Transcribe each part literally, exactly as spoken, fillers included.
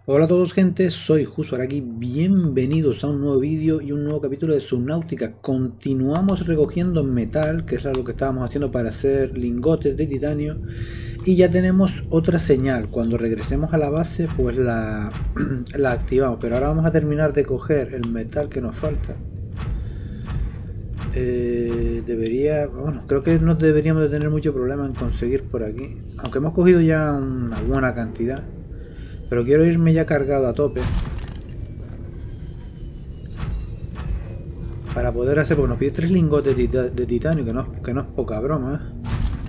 Hola a todos, gente, soy Justo aquí, bienvenidos a un nuevo vídeo y un nuevo capítulo de Subnautica. Continuamos recogiendo metal, que es algo que estábamos haciendo para hacer lingotes de titanio, y ya tenemos otra señal. Cuando regresemos a la base pues la, la activamos, pero ahora vamos a terminar de coger el metal que nos falta. Eh, debería, bueno, creo que no deberíamos de tener mucho problema en conseguir por aquí, aunque hemos cogido ya una buena cantidad. Pero quiero irme ya cargado a tope para poder hacer, porque nos pide tres lingotes de, tita de titanio, que no, que no es poca broma, ¿eh?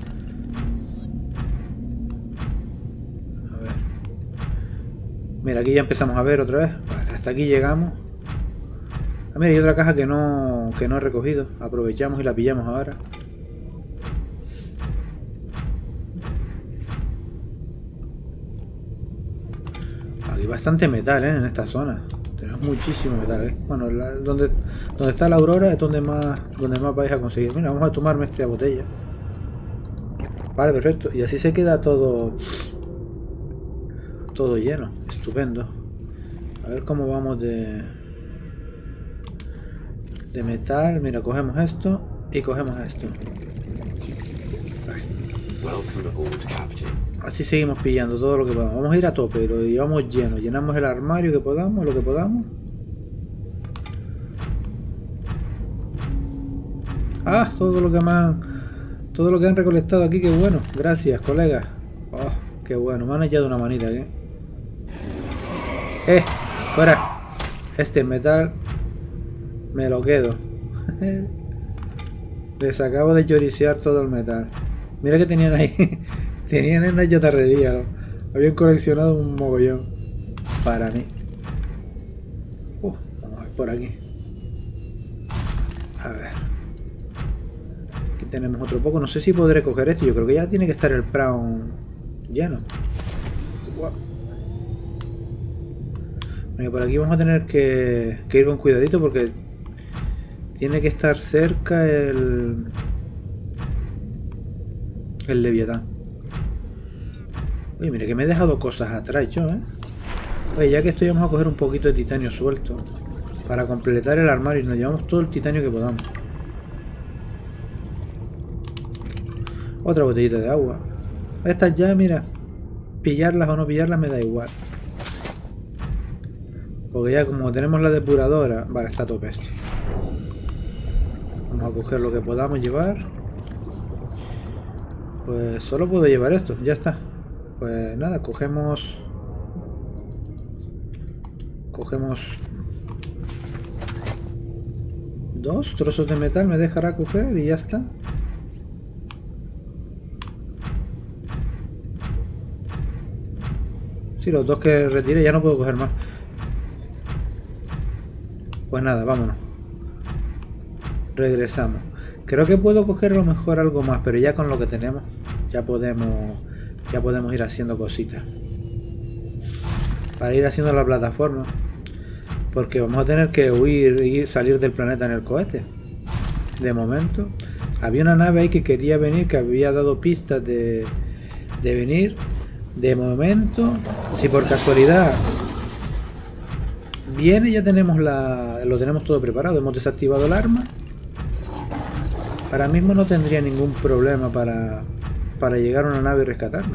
A ver. Mira, aquí ya empezamos a ver otra vez. Vale, hasta aquí llegamos. Ah, mira, hay otra caja que no, que no he recogido. Aprovechamos y la pillamos ahora. Aquí bastante metal, ¿eh? En esta zona. Tenemos muchísimo metal, ¿eh? Bueno, la, donde, donde está la aurora es donde más, donde más vais a conseguir. Mira, vamos a tomarme esta botella. Vale, perfecto. Y así se queda todo todo lleno. Estupendo. A ver cómo vamos de de metal. Mira, cogemos esto y cogemos esto. Vale. Así seguimos pillando todo lo que podamos. Vamos a ir a tope, lo llevamos lleno. Llenamos el armario que podamos, lo que podamos. Ah, todo lo que me han, todo lo que han recolectado aquí, qué bueno. Gracias, colegas. Oh, qué bueno. Me han echado una manita aquí. Eh, fuera. Este metal me lo quedo. Les acabo de choricear todo el metal. Mira que tenían ahí. Tenían en una chatarrería, ¿no? Habían coleccionado un mogollón para mí. Uh, vamos a ver por aquí. A ver. Aquí tenemos otro poco. No sé si podré coger esto. Yo creo que ya tiene que estar el prawn lleno. Wow. Bueno, por aquí vamos a tener que, que ir con cuidadito porque tiene que estar cerca el el Leviatán. Oye, mire que me he dejado cosas atrás yo, ¿eh? Oye, ya que estoy, vamos a coger un poquito de titanio suelto para completar el armario y nos llevamos todo el titanio que podamos. Otra botellita de agua. Estas ya, mira, pillarlas o no pillarlas me da igual. Porque ya como tenemos la depuradora... Vale, está a tope esto. Vamos a coger lo que podamos llevar. Pues solo puedo llevar esto, ya está. Pues nada, cogemos... Cogemos... Dos trozos de metal me dejará coger y ya está. Sí, los dos que retiré ya no puedo coger más. Pues nada, vámonos. Regresamos. Creo que puedo coger a lo mejor algo más, pero ya con lo que tenemos ya podemos ya podemos ir haciendo cositas para ir haciendo la plataforma, porque vamos a tener que huir y salir del planeta en el cohete. De momento había una nave ahí que quería venir, que había dado pistas de, de venir. De momento, si por casualidad viene, ya tenemos la lo tenemos todo preparado. Hemos desactivado el arma. Ahora mismo no tendría ningún problema para, para llegar a una nave y rescatarnos.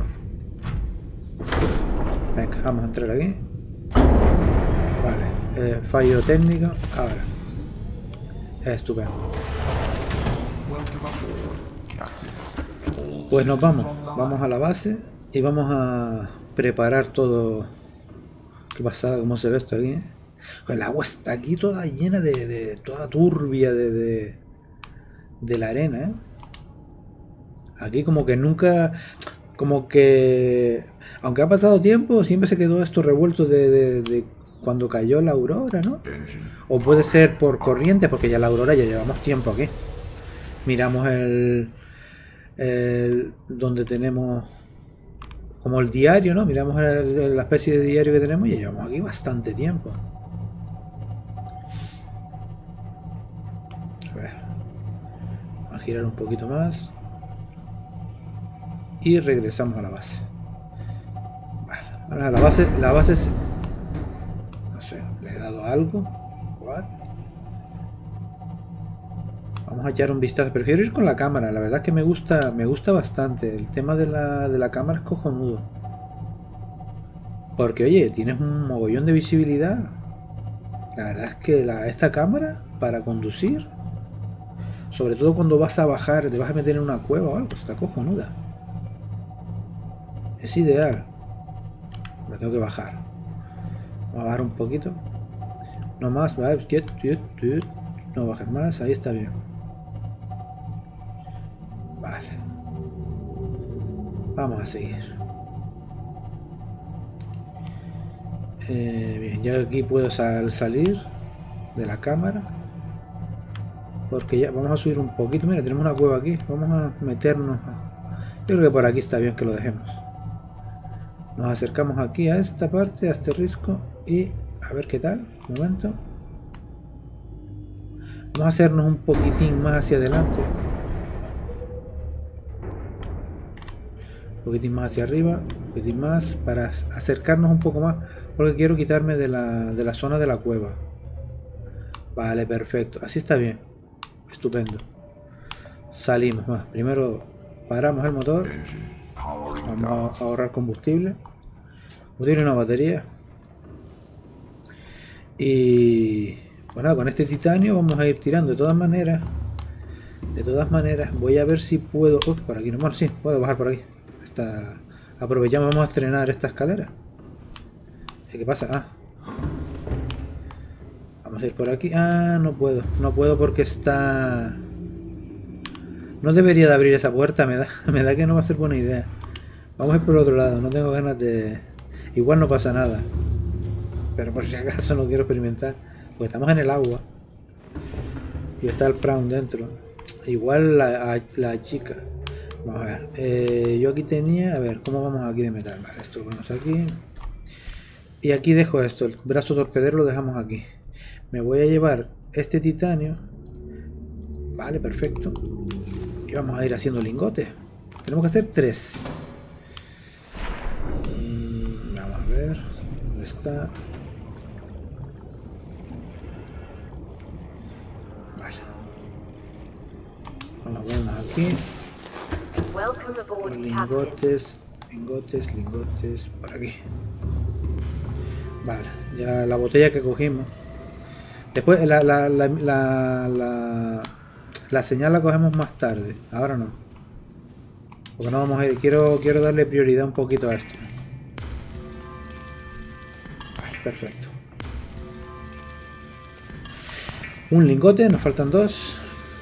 Venga, vamos a entrar aquí. Vale, eh, fallo técnico. Ahora. Estupendo. Pues nos vamos. Vamos a la base y vamos a preparar todo. Qué pasada, cómo se ve esto aquí. El agua está aquí toda llena de... de toda turbia de... de de la arena, ¿eh? Aquí como que nunca, como que aunque ha pasado tiempo, siempre se quedó esto revuelto de, de, de cuando cayó la aurora, ¿no? O puede ser por corriente, porque ya la aurora ya llevamos tiempo aquí. Miramos el, el donde tenemos como el diario, ¿no? Miramos el, la especie de diario que tenemos y ya llevamos aquí bastante tiempo. A ver. A girar un poquito más y regresamos a la base. Vale, la base, la base dado algo? What? Vamos a echar un vistazo. Prefiero ir con la cámara. La verdad es que me gusta, me gusta bastante. El tema de la, de la cámara es cojonudo. Porque oye, tienes un mogollón de visibilidad. La verdad es que la, esta cámara para conducir, sobre todo cuando vas a bajar, te vas a meter en una cueva o algo, está cojonuda. Es ideal. Me tengo que bajar. Vamos a bajar un poquito. No más, vale. No bajes más, ahí está bien. Vale. Vamos a seguir. Eh, bien, ya aquí puedo sal salir de la cámara. Porque ya vamos a subir un poquito. Mira, tenemos una cueva aquí. Vamos a meternos. Yo creo que por aquí está bien que lo dejemos. Nos acercamos aquí a esta parte, a este risco. Y a ver qué tal. Un momento. Vamos a hacernos un poquitín más hacia adelante. Un poquitín más hacia arriba. Un poquitín más. Para acercarnos un poco más. Porque quiero quitarme de la, de la zona de la cueva. Vale, perfecto. Así está bien. Estupendo. Salimos. Bueno, primero paramos el motor. Vamos a ahorrar combustible. Combustible y una batería. Y bueno, con este titanio vamos a ir tirando. De todas maneras. De todas maneras, voy a ver si puedo. Oh, por aquí no. Bueno, sí, puedo bajar por aquí. Esta... Aprovechamos, vamos a estrenar esta escalera. ¿Qué pasa? Ah. Vamos a ir por aquí. Ah, no puedo. No puedo porque está... No debería de abrir esa puerta. Me da, me da que no va a ser buena idea. Vamos a ir por el otro lado. No tengo ganas de... Igual no pasa nada. Pero por si acaso no quiero experimentar. Porque estamos en el agua. Y está el prawn dentro. Igual la, la chica. Vamos a ver. Eh, yo aquí tenía... A ver, ¿cómo vamos aquí de metal? Vale, esto lo ponemos aquí. Y aquí dejo esto, el brazo torpedero lo dejamos aquí. Me voy a llevar este titanio. Vale, perfecto. Y vamos a ir haciendo lingotes. Tenemos que hacer tres. Mm, vamos a ver. ¿Dónde está? Vale. Vamos a ponernos aquí. Lingotes, lingotes, lingotes. Por aquí. Vale, ya la botella que cogimos. Después la, la, la, la, la, la señal la cogemos más tarde. Ahora no. Porque no vamos a ir. Quiero, quiero darle prioridad un poquito a esto. Vale, perfecto. Un lingote, nos faltan dos.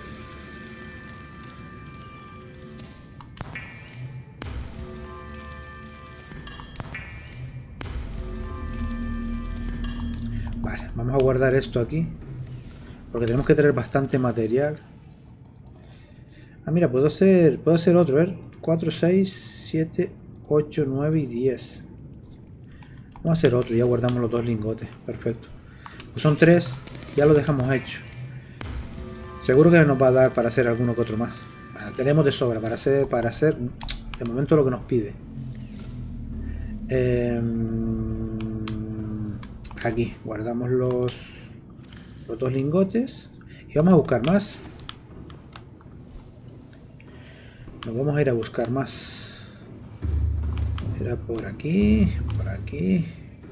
Vamos a guardar esto aquí. Porque tenemos que tener bastante material. Ah, mira, puedo hacer, puedo hacer otro, a ver. cuatro, seis, siete, ocho, nueve y diez. Vamos a hacer otro, ya guardamos los dos lingotes. Perfecto. Pues son tres, ya lo dejamos hecho. Seguro que nos va a dar para hacer alguno que otro más. Ah, tenemos de sobra para hacer, para hacer de momento lo que nos pide. Eh, Aquí guardamos los, los dos lingotes y vamos a buscar más. Nos vamos a ir a buscar más. Era por aquí, por aquí.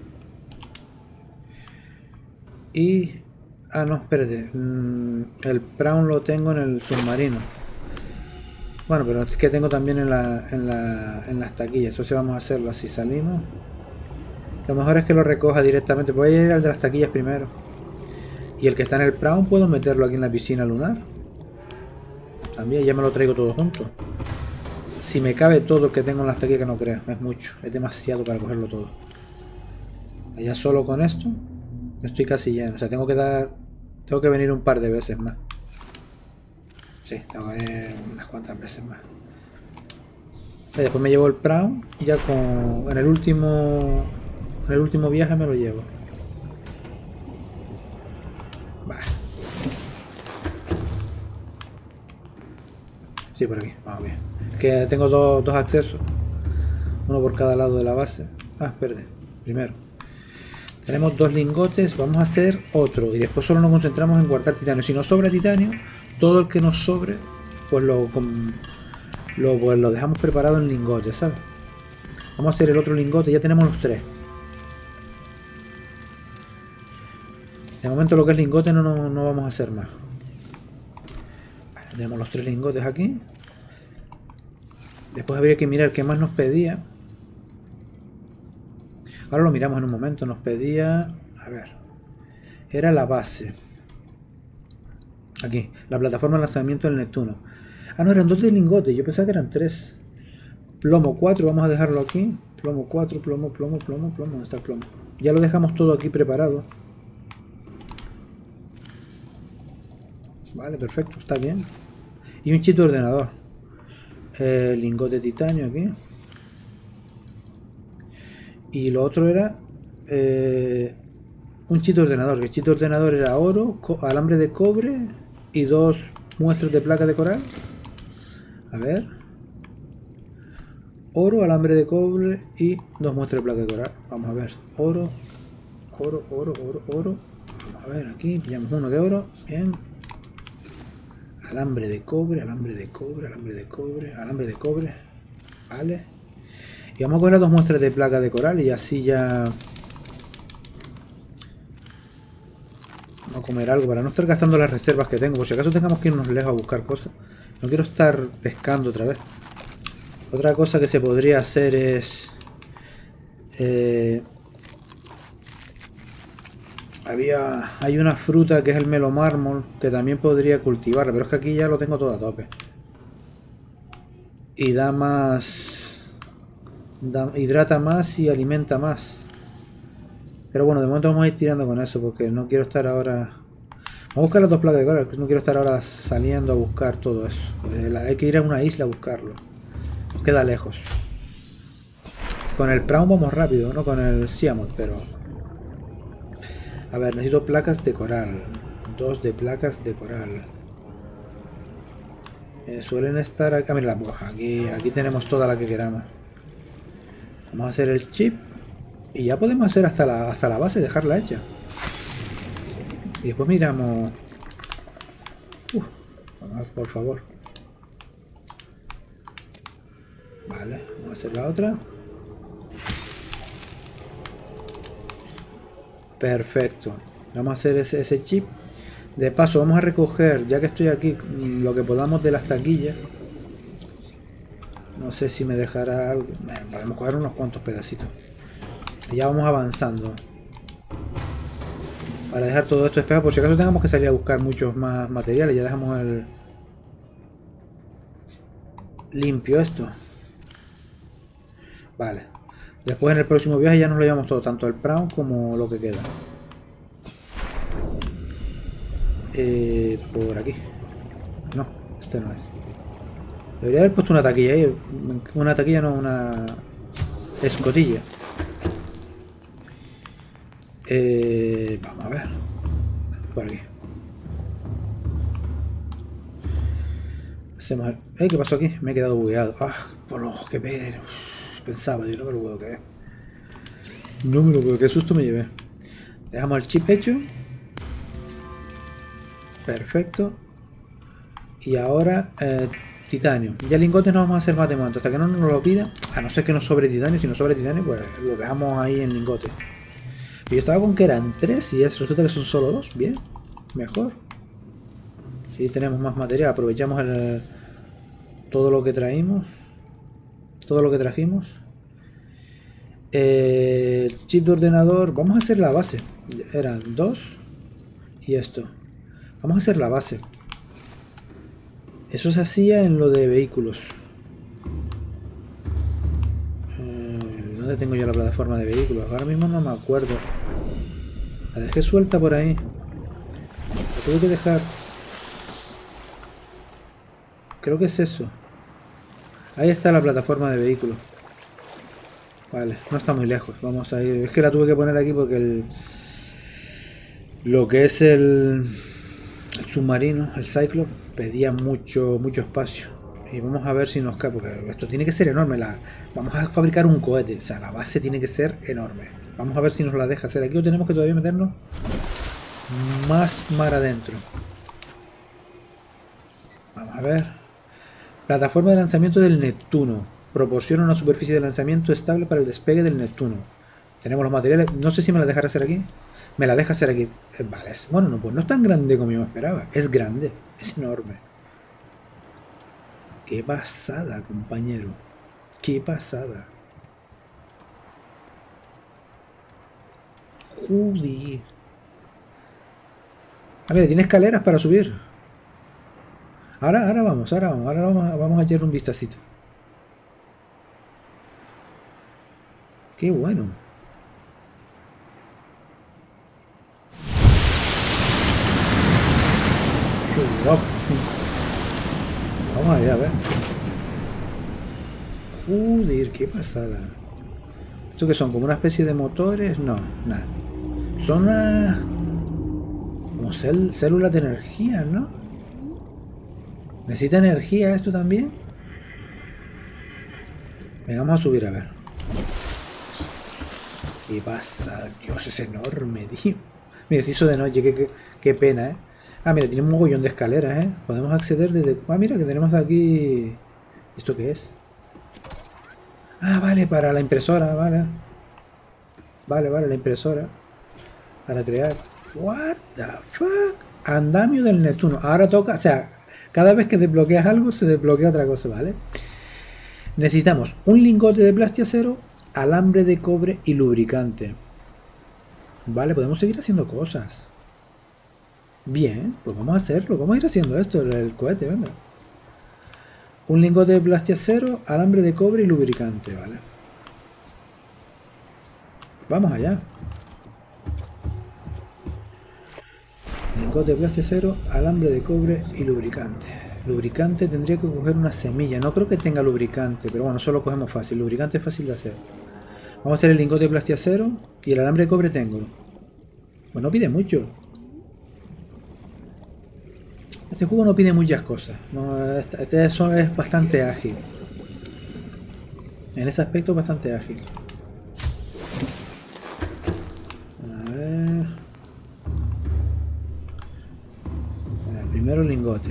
Y... Ah, no, espérate. El prawn lo tengo en el submarino. Bueno, pero es que tengo también en, la, en, la, en las taquillas. Eso sí, vamos a hacerlo así. Salimos. Lo mejor es que lo recoja directamente. Voy a ir al de las taquillas primero. Y el que está en el prawn puedo meterlo aquí en la piscina lunar. También ya me lo traigo todo junto. Si me cabe todo que tengo en las taquillas, que no creo. Es mucho. Es demasiado para cogerlo todo. Ya solo con esto estoy casi lleno. O sea, tengo que dar... Tengo que venir un par de veces más. Sí, tengo que venir unas cuantas veces más. Y después me llevo el prawn. Y ya con... En el último... En el último viaje me lo llevo. Vale. Sí, por aquí. Vamos bien. Es que tengo dos, dos accesos. Uno por cada lado de la base. Ah, espérate. Primero. Tenemos dos lingotes, vamos a hacer otro y después solo nos concentramos en guardar titanio. Si nos sobra titanio, todo el que nos sobre, pues lo, lo, pues lo dejamos preparado en lingotes, ¿sabes? Vamos a hacer el otro lingote, ya tenemos los tres. De momento lo que es lingote no, no, no vamos a hacer más. Vale, tenemos los tres lingotes aquí. Después habría que mirar qué más nos pedía. Ahora lo miramos en un momento. Nos pedía... A ver. Era la base. Aquí. La plataforma de lanzamiento del Neptuno. Ah, no, eran dos de lingotes. Yo pensaba que eran tres. Plomo cuatro. Vamos a dejarlo aquí. Plomo cuatro. Plomo, plomo, plomo, plomo. ¿Dónde está el plomo? Ya lo dejamos todo aquí preparado. Vale, perfecto. Está bien. Y un chip de ordenador. Eh, lingote de titanio aquí. Y lo otro era eh, un chip de ordenador. El chip de ordenador era oro, alambre de cobre y dos muestras de placa de coral. A ver. Oro, alambre de cobre y dos muestras de placa de coral. Vamos a ver. Oro, oro, oro, oro, oro. Vamos a ver aquí. Pillamos uno de oro. Bien. Alambre de cobre, alambre de cobre, alambre de cobre, alambre de cobre. Vale. Y vamos a coger las dos muestras de placa de coral y así ya... Vamos a comer algo para no estar gastando las reservas que tengo. Por si acaso tengamos que irnos lejos a buscar cosas. No quiero estar pescando otra vez. Otra cosa que se podría hacer es... Eh, había... Hay una fruta que es el melomármol que también podría cultivarla. Pero es que aquí ya lo tengo todo a tope. Y da más... Da, hidrata más y alimenta más. Pero bueno, de momento vamos a ir tirando con eso porque no quiero estar ahora... Vamos a buscar las dos placas de coral. No quiero estar ahora saliendo a buscar todo eso. Eh, hay que ir a una isla a buscarlo. Nos queda lejos. Con el Prawn vamos rápido, no con el Siamot, pero... A ver, necesito placas de coral. Dos de placas de coral. Eh, suelen estar aquí. Ah, mira, pues aquí, aquí tenemos toda la que queramos. Vamos a hacer el chip. Y ya podemos hacer hasta la, hasta la base, dejarla hecha. Y después miramos... Uf, vamos a ver, por favor. Vale, vamos a hacer la otra. Perfecto. Vamos a hacer ese, ese chip. De paso vamos a recoger, ya que estoy aquí, lo que podamos de las taquillas. No sé si me dejará algo. Bueno, podemos coger unos cuantos pedacitos. Y ya vamos avanzando. Para dejar todo esto despejado, por si acaso tengamos que salir a buscar muchos más materiales. Ya dejamos el... limpio esto. Vale. Después en el próximo viaje ya nos lo llevamos todo, tanto el Prawn como lo que queda. Eh, por aquí. No, este no es. Debería haber puesto una taquilla ahí. Una taquilla, no, una escotilla. Eh, vamos a ver. Por aquí. Hacemos el... ¿Eh? ¿Qué pasó aquí? Me he quedado bugueado. Ah, por los que me... Pensaba, yo no me lo puedo creer. No me lo puedo, qué susto me llevé. Dejamos el chip hecho. Perfecto. Y ahora eh, titanio. Ya lingotes no vamos a hacer más de momento. Hasta que no nos lo pida. A no ser que nos sobre titanio. Si nos sobre titanio, pues lo dejamos ahí en lingotes. Yo estaba con que eran tres y es, resulta que son solo dos. Bien. Mejor. Si tenemos más material. Aprovechamos el, todo lo que traímos. Todo lo que trajimos. Eh, chip de ordenador. Vamos a hacer la base. Eran dos. Y esto. Vamos a hacer la base. Eso se hacía en lo de vehículos. Eh, ¿Dónde tengo yo la plataforma de vehículos? Ahora mismo no me acuerdo. La dejé suelta por ahí. La tuve que dejar. Creo que es eso. Ahí está la plataforma de vehículos. Vale, no está muy lejos. Vamos a ir. Es que la tuve que poner aquí porque el... Lo que es el... El submarino, el Cyclops, pedía mucho, mucho espacio. Y vamos a ver si nos cae, porque esto tiene que ser enorme. La, vamos a fabricar un cohete, o sea, la base tiene que ser enorme. Vamos a ver si nos la deja hacer aquí o tenemos que todavía meternos más mar adentro. Vamos a ver. Plataforma de lanzamiento del Neptuno. Proporciona una superficie de lanzamiento estable para el despegue del Neptuno. Tenemos los materiales. No sé si me la dejará hacer aquí. Me la deja hacer aquí. Eh, vale. Es, bueno, no, pues no es tan grande como yo me esperaba. Es grande. Es enorme. Qué pasada, compañero. Qué pasada. Joder. Ah, mira, tiene escaleras para subir. Ahora, ahora vamos, ahora vamos, ahora vamos, a, vamos a echarle un vistacito. Qué bueno. Qué guapo. Vamos allá, a ver. Joder, qué pasada. ¿Esto qué son? ¿Como una especie de motores? No, nada. Son una... como cel células de energía, ¿no? ¿Necesita energía esto también? Venga, vamos a subir a ver. ¿Qué pasa? Dios, es enorme, tío. Mira, se hizo de noche, qué, qué, qué pena, ¿eh? Ah, mira, tiene un mogollón de escaleras, ¿eh? Podemos acceder desde... Ah, mira, que tenemos aquí... ¿Esto qué es? Ah, vale, para la impresora, vale. Vale, vale, la impresora. Para crear... What the fuck? Andamio del Neptuno. Ahora toca... O sea, cada vez que desbloqueas algo, se desbloquea otra cosa, ¿vale? Necesitamos un lingote de plastiacero, alambre de cobre y lubricante. Vale, podemos seguir haciendo cosas. Bien, pues vamos a hacerlo. Vamos a ir haciendo esto, el, el cohete, venga. Un lingote de plastiacero, alambre de cobre y lubricante, vale. Vamos allá. Lingote de plastiacero, alambre de cobre y lubricante. Lubricante tendría que coger una semilla. No creo que tenga lubricante, pero bueno, eso lo cogemos fácil. Lubricante es fácil de hacer. Vamos a hacer el lingote de plastiacero y el alambre de cobre tengo. Pues no pide mucho. Este juego no pide muchas cosas. No, este eso es bastante ágil. En ese aspecto es bastante ágil. A ver. Primero el lingote.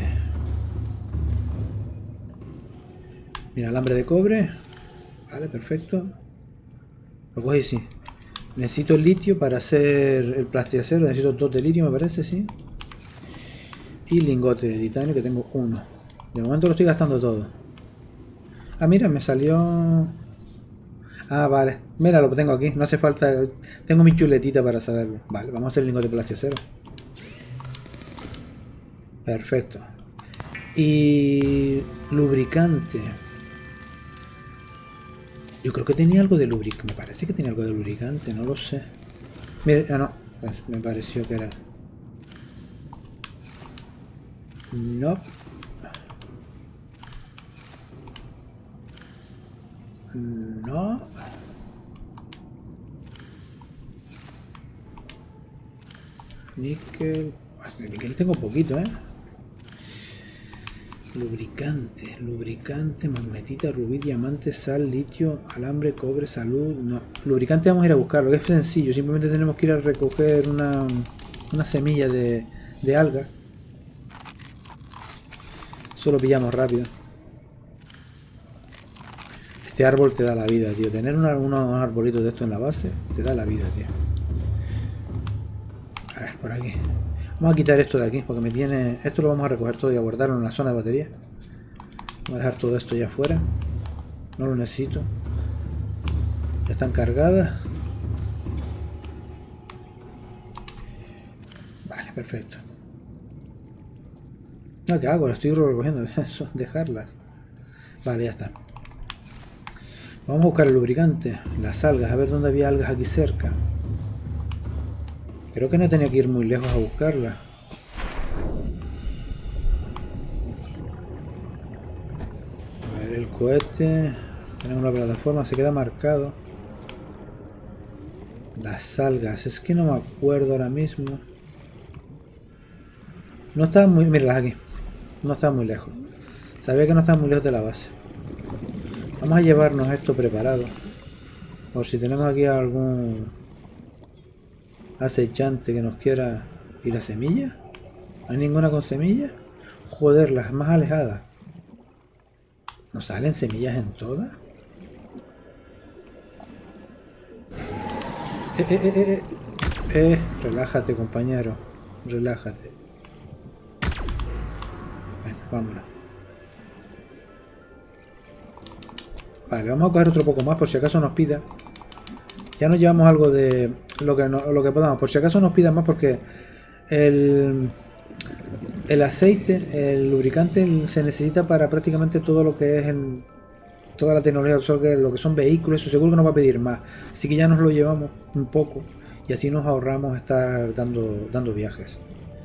Mira, alambre de cobre. Vale, perfecto. Lo cojo y sí. Necesito el litio para hacer el plastiacero. Necesito dos de litio, me parece, sí. Y lingote de titanio, que tengo uno. De momento lo estoy gastando todo. Ah, mira, me salió... Ah, vale. Mira, lo tengo aquí. No hace falta... Tengo mi chuletita para saberlo. Vale, vamos a hacer el lingote de plastiacero. Perfecto. Y... lubricante. Yo creo que tenía algo de lubricante. Me parece que tenía algo de lubricante, no lo sé. Mira, ah, no. Pues me pareció que era... No. No. Níquel. De níquel tengo poquito, ¿eh? Lubricante, lubricante, magnetita, rubí, diamante, sal, litio, alambre, cobre, salud. No. Lubricante vamos a ir a buscarlo, que es sencillo. Simplemente tenemos que ir a recoger una, una semilla de, de alga. Eso lo pillamos rápido. Este árbol te da la vida, tío. Tener una, unos arbolitos de esto en la base te da la vida, tío. A ver, por aquí. Vamos a quitar esto de aquí porque me tiene... Esto lo vamos a recoger todo y a guardarlo en la zona de batería. Voy a dejar todo esto ya afuera. No lo necesito. Ya están cargadas. Vale, perfecto. No, ¿qué hago? Lo estoy recogiendo. Eso, dejarlas. Vale, ya está. Vamos a buscar el lubricante. Las algas. A ver dónde había algas aquí cerca. Creo que no tenía que ir muy lejos a buscarlas. A ver, el cohete. Tenemos la plataforma. Se queda marcado. Las algas. Es que no me acuerdo ahora mismo. No está muy... Míralas aquí. No está muy lejos. Sabía que no está muy lejos de la base. Vamos a llevarnos esto preparado. Por si tenemos aquí algún acechante que nos quiera... ¿Y la semilla? ¿No hay ninguna con semilla? Joder, las más alejadas. ¿Nos salen semillas en todas? Eh, eh, eh, eh, eh, relájate, compañero. Relájate. Venga, vámonos. Vale, vamos a coger otro poco más por si acaso nos pida. Ya nos llevamos algo de lo que, no, lo que podamos. Por si acaso nos pida más porque el, el aceite, el lubricante se necesita para prácticamente todo lo que es en toda la tecnología, lo que son vehículos. Eso seguro que nos va a pedir más. Así que ya nos lo llevamos un poco y así nos ahorramos estar dando, dando viajes.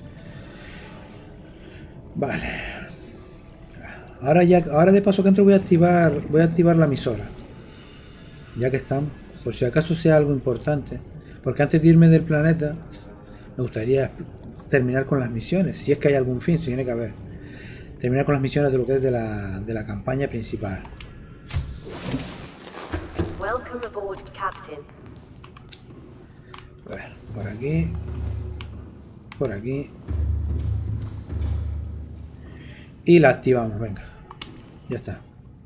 Vale. Ahora ya, ahora de paso que entro voy a activar, voy a activar la emisora. Ya que estamos, por si acaso sea algo importante. Porque antes de irme del planeta, me gustaría terminar con las misiones. Si es que hay algún fin, si tiene que haber. Terminar con las misiones de lo que es de la, de la campaña principal. Welcome aboard, Captain. A ver, por aquí. Por aquí. Y la activamos, venga. Ya está.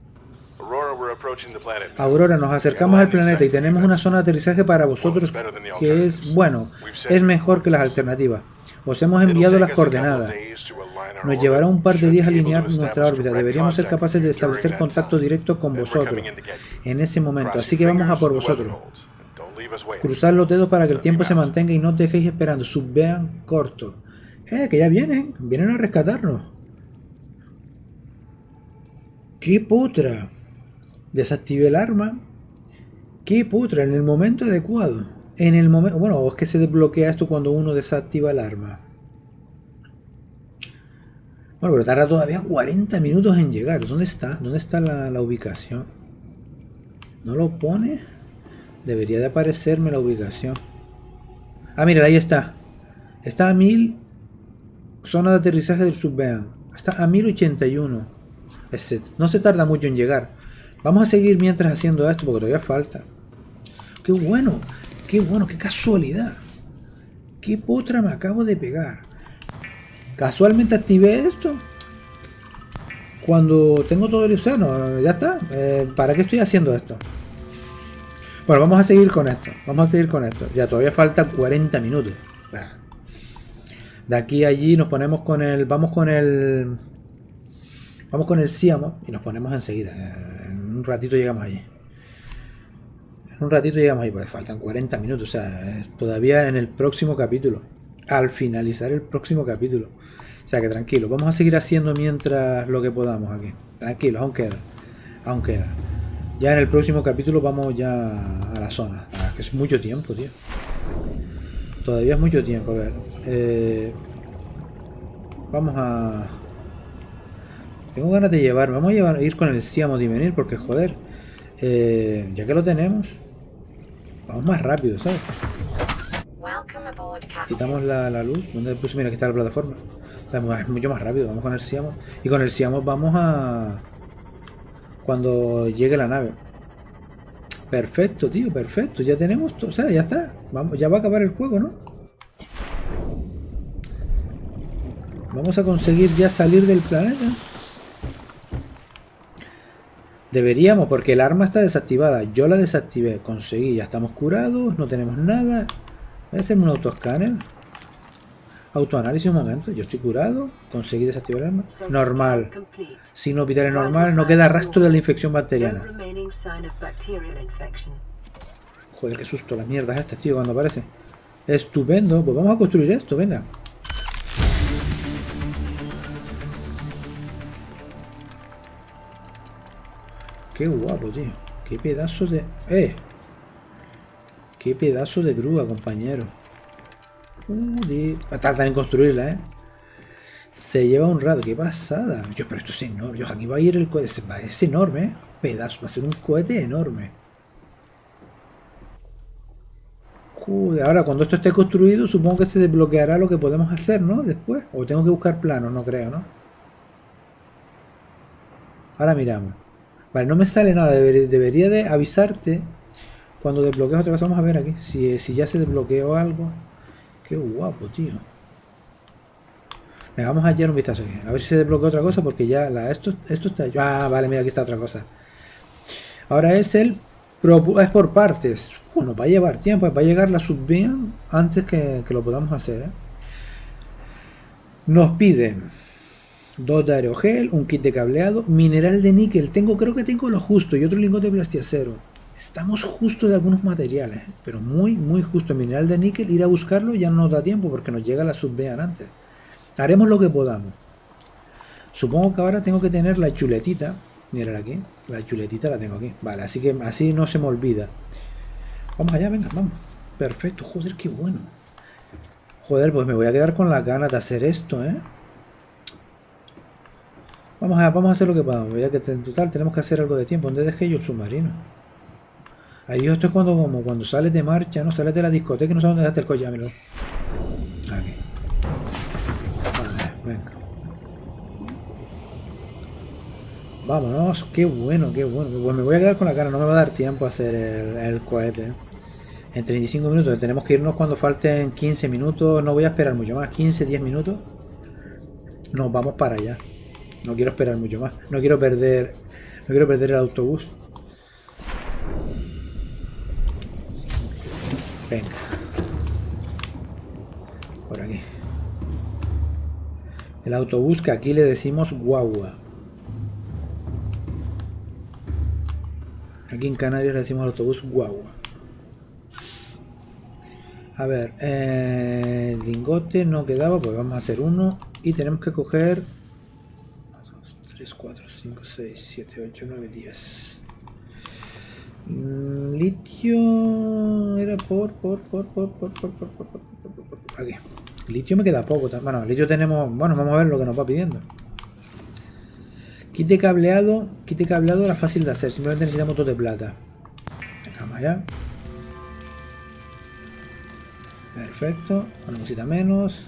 Aurora, nos acercamos al planeta y tenemos una zona de aterrizaje para vosotros que es, bueno, es mejor que las alternativas. Os hemos enviado las coordenadas. Nos llevará un par de días alinear nuestra órbita. Deberíamos ser capaces de establecer contacto directo con vosotros en ese momento. Así que vamos a por vosotros. Cruzad los dedos para que el tiempo se mantenga y no os dejéis esperando. Subvean corto. Eh, que ya vienen. Vienen a rescatarnos. ¡Qué putra! Desactivé el arma. ¡Qué putra! En el momento adecuado. En el momento... Bueno, es que se desbloquea esto cuando uno desactiva el arma. Bueno, pero tarda todavía cuarenta minutos en llegar. ¿Dónde está? ¿Dónde está la, la ubicación? ¿No lo pone? Debería de aparecerme la ubicación. Ah, mira, ahí está. Está a mil... Zona de aterrizaje del Subvean. Está a mil ochenta y uno. No se tarda mucho en llegar. Vamos a seguir mientras haciendo esto porque todavía falta. ¡Qué bueno! ¡Qué bueno! ¡Qué casualidad! ¡Qué potra me acabo de pegar! Casualmente activé esto cuando tengo todo el océano. Ya está. Eh, ¿Para qué estoy haciendo esto? Bueno, vamos a seguir con esto. Vamos a seguir con esto. Ya todavía faltan cuarenta minutos. De aquí a allí nos ponemos con el... Vamos con el... Vamos con el Siamo y nos ponemos enseguida. En un ratito llegamos allí. En un ratito llegamos allí, porque faltan cuarenta minutos. O sea, todavía en el próximo capítulo. Al finalizar el próximo capítulo. O sea que tranquilo. Vamos a seguir haciendo mientras lo que podamos aquí. Tranquilos, aún queda. Aún queda. Ya en el próximo capítulo vamos ya a la zona. Ah, que es mucho tiempo, tío. Todavía es mucho tiempo. A ver. Eh, vamos a... Tengo ganas de llevar, vamos a llevar, ir con el Siamo de venir porque joder, eh, ya que lo tenemos, vamos más rápido, ¿sabes? Quitamos la, la luz, donde puse, mira, aquí está la plataforma, es mucho más rápido, vamos con el Siamo y con el Siamo vamos a cuando llegue la nave. Perfecto, tío, perfecto, ya tenemos todo, o sea, ya está, vamos, ya va a acabar el juego, ¿no? Vamos a conseguir ya salir del planeta. Deberíamos, porque el arma está desactivada. Yo la desactivé, conseguí, ya estamos curados, no tenemos nada. Voy a hacerme un autoescáner. Autoanálisis un momento, yo estoy curado, conseguí desactivar el arma. Normal. Signo vital normal, no queda rastro de la infección bacteriana. Joder, qué susto, la mierda es esta, tío, cuando aparece. Estupendo, pues vamos a construir esto, venga. Qué guapo, tío. Qué pedazo de... ¡Eh! Qué pedazo de grúa, compañero. Uh, de... Tardan en construirla, ¿eh? Se lleva un rato. ¡Qué pasada! Yo, pero esto es enorme. Yo, aquí va a ir el cohete. Es enorme, ¿eh? Pedazo. Va a ser un cohete enorme. Joder. Ahora, cuando esto esté construido, supongo que se desbloqueará lo que podemos hacer, ¿no? Después. O tengo que buscar planos, no creo, ¿no? Ahora miramos. Vale, no me sale nada, debería, debería de avisarte cuando desbloquees otra cosa. Vamos a ver aquí, si, si ya se desbloqueó algo. Qué guapo, tío. Venga, vamos a echar un vistazo aquí. A ver si se desbloquea otra cosa porque ya la, esto, esto está... Ah, vale, mira, aquí está otra cosa. Ahora es el... Es por partes. Bueno, va a llevar tiempo. Va a llegar la subvía antes que, que lo podamos hacer, ¿eh? Nos piden dos de aerogel, un kit de cableado, mineral de níquel. Tengo, creo que tengo lo justo y otro lingote de plastiacero. Estamos justo de algunos materiales, ¿eh? Pero muy, muy justo. Mineral de níquel, ir a buscarlo ya no nos da tiempo porque nos llega la subvía antes. Haremos lo que podamos. Supongo que ahora tengo que tener la chuletita. Mira aquí, la chuletita la tengo aquí. Vale, así que así no se me olvida. Vamos allá, venga, vamos. Perfecto, joder, qué bueno. Joder, pues me voy a quedar con las ganas de hacer esto, ¿eh? Vamos a, vamos a hacer lo que podamos. Ya que en total tenemos que hacer algo de tiempo. ¿Dónde dejé yo el submarino? Ahí esto es cuando, como cuando sales de marcha, ¿no? Sales de la discoteca y no sabes dónde dejaste el coche. Míralo. Aquí. Vale, venga. Vámonos, qué bueno, qué bueno. Pues me voy a quedar con la cara, no me va a dar tiempo a hacer el, el cohete. En treinta y cinco minutos, tenemos que irnos cuando falten quince minutos, no voy a esperar mucho más, quince, diez minutos. Nos vamos para allá. No quiero esperar mucho más, no quiero perder, no quiero perder el autobús. Venga. Por aquí. El autobús que aquí le decimos guagua. Aquí en Canarias le decimos al autobús guagua. A ver, eh, lingote no quedaba, pues vamos a hacer uno. Y tenemos que coger tres, cuatro, cinco, seis, siete, ocho, nueve, diez. Mm, litio era por, por, por, por, por, por, por, por, por, por, por, por, aquí. Litio me queda poco. Bueno, litio tenemos, bueno, vamos a ver lo que nos va pidiendo. Kit de cableado, kit de cableado era fácil de hacer, simplemente necesitamos dos de plata. Vamos allá. Perfecto, una cosita menos.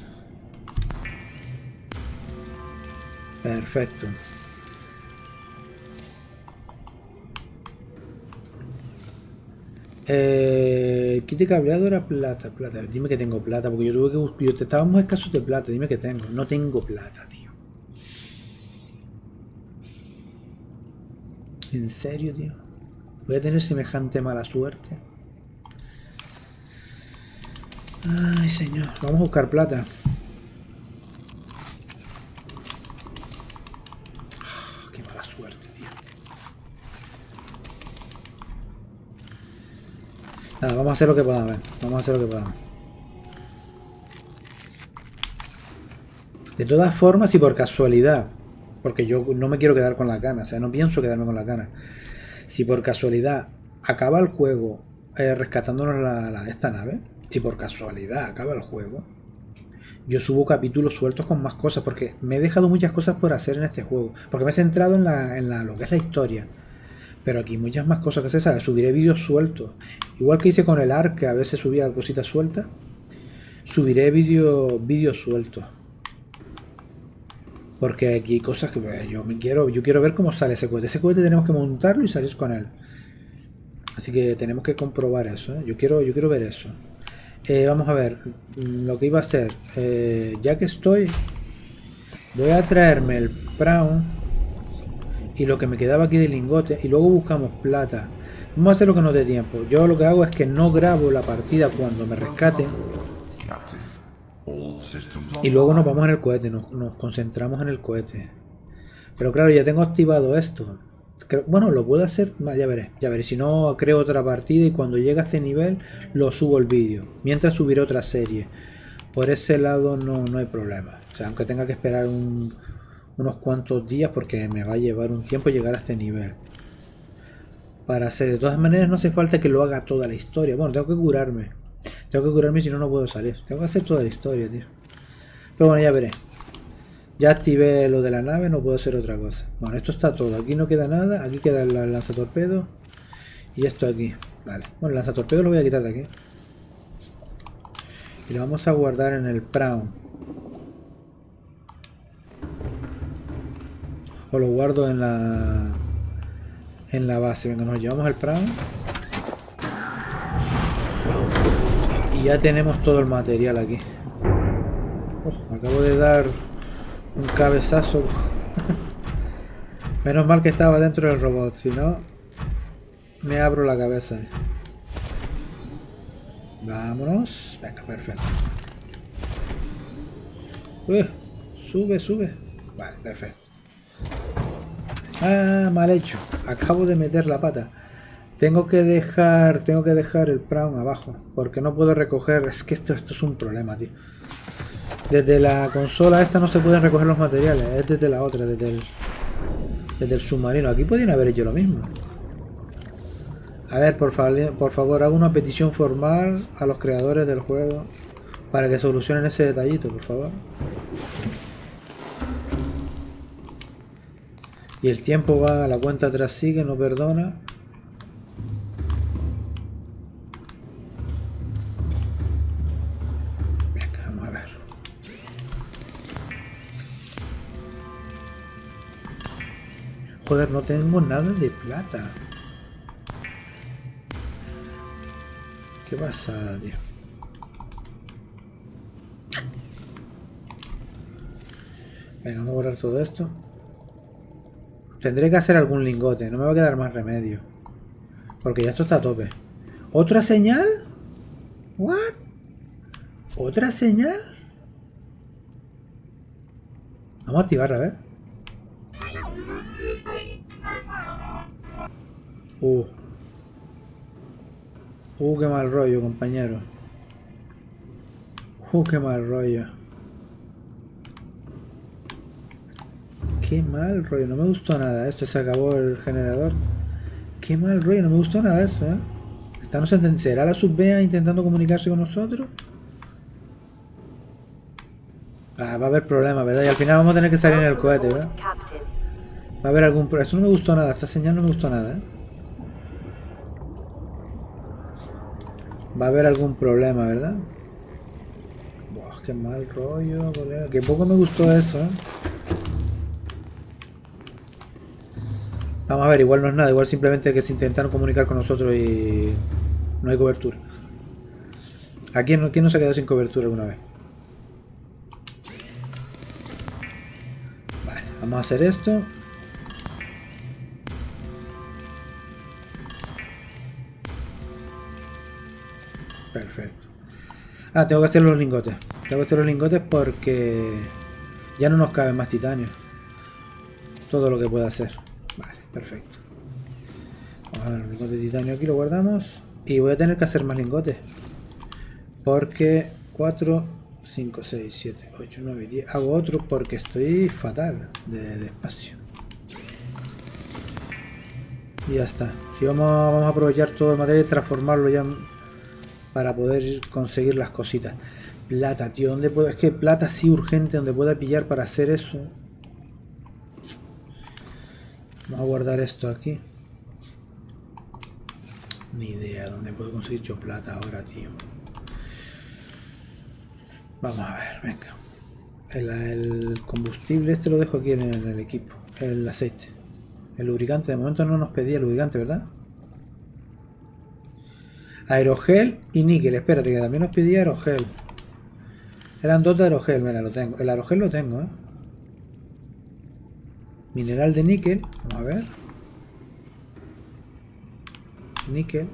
Perfecto. Eh, kit de cableado era plata, plata. Dime que tengo plata, porque yo tuve que buscar. Yo estábamos escasos de plata, dime que tengo. No tengo plata, tío. ¿En serio, tío? Voy a tener semejante mala suerte. Ay, señor. Vamos a buscar plata. Oh, qué mala suerte, tío. Nada, vamos a hacer lo que podamos. Vamos a hacer lo que podamos. De todas formas, y por casualidad, porque yo no me quiero quedar con la cana, o sea, no pienso quedarme con la cana. Si por casualidad acaba el juego eh, rescatándonos la, la de esta nave, si por casualidad acaba el juego, yo subo capítulos sueltos con más cosas, porque me he dejado muchas cosas por hacer en este juego, porque me he centrado en, la, en la, lo que es la historia, pero aquí muchas más cosas que se sabe. Subiré vídeos sueltos, igual que hice con el Ark, que a veces subía cositas sueltas, subiré vídeos vídeos sueltos. Porque aquí hay cosas que pues, yo me quiero, yo quiero ver cómo sale ese cohete. Ese cohete tenemos que montarlo y salir con él. Así que tenemos que comprobar eso, ¿eh? Yo quiero, yo quiero ver eso. Eh, vamos a ver lo que iba a hacer. Eh, ya que estoy, voy a traerme el prawn y lo que me quedaba aquí de lingote y luego buscamos plata. Vamos a hacer lo que nos dé tiempo. Yo lo que hago es que no grabo la partida cuando me rescaten. Y luego nos vamos en el cohete, nos, nos concentramos en el cohete. Pero claro, ya tengo activado esto. Bueno, lo puedo hacer, ya veré, ya veré. Si no, creo otra partida y cuando llegue a este nivel lo subo el vídeo. Mientras subiré otra serie. Por ese lado no, no hay problema. O sea, aunque tenga que esperar un, unos cuantos días porque me va a llevar un tiempo llegar a este nivel. Para hacer, de todas maneras no hace falta que lo haga toda la historia. Bueno, tengo que curarme. Tengo que curarme si no, no puedo salir. Tengo que hacer toda la historia, tío. Pero bueno, ya veré. Ya activé lo de la nave, no puedo hacer otra cosa. Bueno, esto está todo. Aquí no queda nada. Aquí queda el lanzatorpedo. Y esto aquí. Vale. Bueno, el lanzatorpedo lo voy a quitar de aquí. Y lo vamos a guardar en el prawn. O lo guardo en la... En la base. Venga, nos llevamos el prawn. Y ya tenemos todo el material aquí. Oh, acabo de dar un cabezazo. Menos mal que estaba dentro del robot, si no me abro la cabeza. Vámonos. Venga, perfecto. Uh, sube, sube. Vale, perfecto. Ah, mal hecho. Acabo de meter la pata. Tengo que dejar, tengo que dejar el prawn abajo, porque no puedo recoger. Es que esto, esto es un problema, tío. Desde la consola esta no se pueden recoger los materiales, es desde la otra, desde el, desde el submarino. Aquí podrían haber hecho lo mismo. A ver, por, fa por favor, hago una petición formal a los creadores del juego para que solucionen ese detallito, por favor. Y el tiempo va, la cuenta atrás sigue, no perdona. Venga, vamos a ver. Joder, no tengo nada de plata. ¿Qué pasa, tío? Venga, vamos a borrar todo esto. Tendré que hacer algún lingote, no me va a quedar más remedio. Porque ya esto está a tope. ¿Otra señal? ¿What? ¿Otra señal? Vamos a activarla, a ver. Uh. Uh, qué mal rollo, compañero. Uh, qué mal rollo. Qué mal rollo, no me gustó nada esto, se acabó el generador. Qué mal rollo, no me gustó nada eso, ¿eh? ¿Estamos en ¿Será la Sub-Bea intentando comunicarse con nosotros? Ah, va a haber problemas, ¿verdad? Y al final vamos a tener que salir en el cohete, ¿verdad? Va a haber algún problema. Eso no me gustó nada, esta señal no me gustó nada, ¿eh? Va a haber algún problema, ¿verdad? Buah, qué mal rollo, colega. Que poco me gustó eso, ¿eh? Vamos a ver, igual no es nada, igual simplemente que se intentaron comunicar con nosotros y no hay cobertura. ¿A quién no, quién no se ha quedado sin cobertura alguna vez? Vale, vamos a hacer esto. Perfecto. Ah, tengo que hacer los lingotes. Tengo que hacer los lingotes porque ya no nos cabe más titanio. Todo lo que pueda hacer. Vale, perfecto. Vamos a ver, el lingote de titanio aquí lo guardamos. Y voy a tener que hacer más lingotes. Porque cuatro, cinco, seis, siete, ocho, nueve, diez. Hago otro porque estoy fatal de, de espacio. Y ya está. Si vamos, vamos a aprovechar todo el material y transformarlo ya para poder conseguir las cositas. Plata, tío. ¿Dónde puedo? Es que plata sí urgente donde pueda pillar para hacer eso. Vamos a guardar esto aquí. Ni idea dónde puedo conseguir yo plata ahora, tío. Vamos a ver, venga. El, el combustible este lo dejo aquí en el, en el equipo. El aceite. El lubricante, de momento no nos pedía lubricante, ¿verdad? Aerogel y níquel. Espérate, que también nos pedía aerogel. Eran dos de aerogel, mira, lo tengo. El aerogel lo tengo, ¿eh? Mineral de níquel. Vamos a ver. Níquel.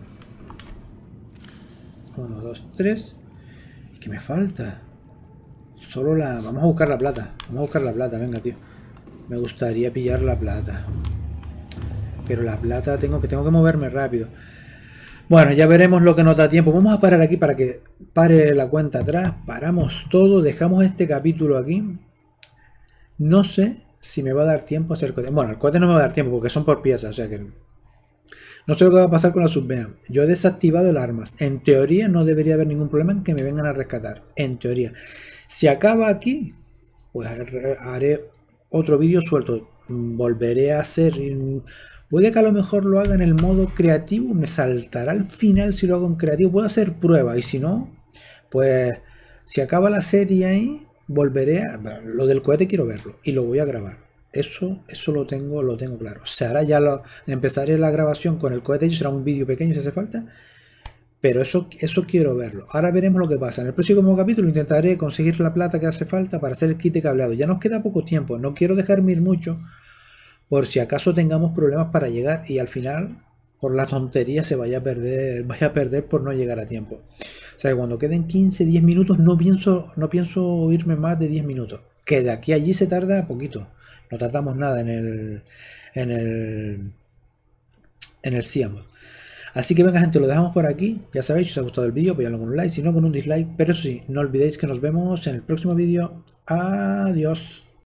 Uno, dos, tres. ¿Y qué me falta? Solo la... Vamos a buscar la plata. Vamos a buscar la plata, venga, tío. Me gustaría pillar la plata. Pero la plata tengo que, tengo que moverme rápido. Bueno, ya veremos lo que nos da tiempo. Vamos a parar aquí para que pare la cuenta atrás. Paramos todo. Dejamos este capítulo aquí. No sé si me va a dar tiempo a hacer cohete. Bueno, el cohete no me va a dar tiempo porque son por piezas. O sea que... No sé lo que va a pasar con la Sub-Bea. Yo he desactivado las armas. En teoría no debería haber ningún problema en que me vengan a rescatar. En teoría. Si acaba aquí, pues haré otro vídeo suelto. Volveré a hacer... Puede que a lo mejor lo haga en el modo creativo. Me saltará al final si lo hago en creativo. Puedo hacer pruebas. Y si no, pues si acaba la serie ahí, volveré a... Lo del cohete quiero verlo. Y lo voy a grabar. Eso, eso lo tengo, lo tengo claro. Se hará ya lo, empezaré la grabación con el cohete. Será un vídeo pequeño si hace falta. Pero eso, eso quiero verlo. Ahora veremos lo que pasa. En el próximo capítulo intentaré conseguir la plata que hace falta para hacer el kit de cableado. Ya nos queda poco tiempo. No quiero dejarme ir mucho por si acaso tengamos problemas para llegar y al final por la tontería se vaya a perder, vaya a perder por no llegar a tiempo. O sea que cuando queden quince diez minutos no pienso, no pienso irme más de diez minutos. Que de aquí a allí se tarda poquito. No tardamos nada en el en el en el Siamos. Así que venga gente, lo dejamos por aquí. Ya sabéis, si os ha gustado el vídeo, apoyadlo con un like, si no con un dislike. Pero eso sí, no olvidéis que nos vemos en el próximo vídeo. Adiós.